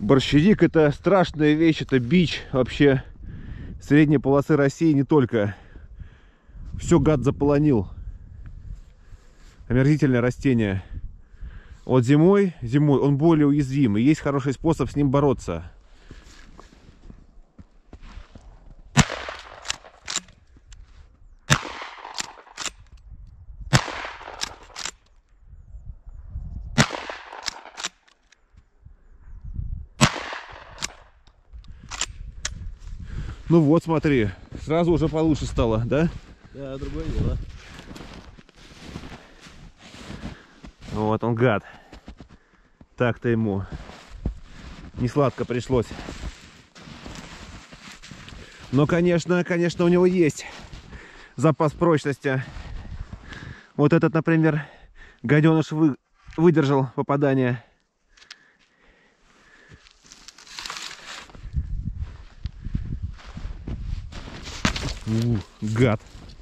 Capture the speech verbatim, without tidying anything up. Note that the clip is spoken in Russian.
Борщевик — это страшная вещь, это бич вообще средней полосы России, не только. Все гад заполонил. Омерзительное растение. Вот зимой, зимой он более уязвим, и есть хороший способ с ним бороться. Ну вот, смотри, сразу уже получше стало, да? Да, другое дело. Вот он, гад. Так-то ему не сладко пришлось. Но, конечно, конечно, у него есть запас прочности. Вот этот, например, гаденыш вы... выдержал попадание. У, гад.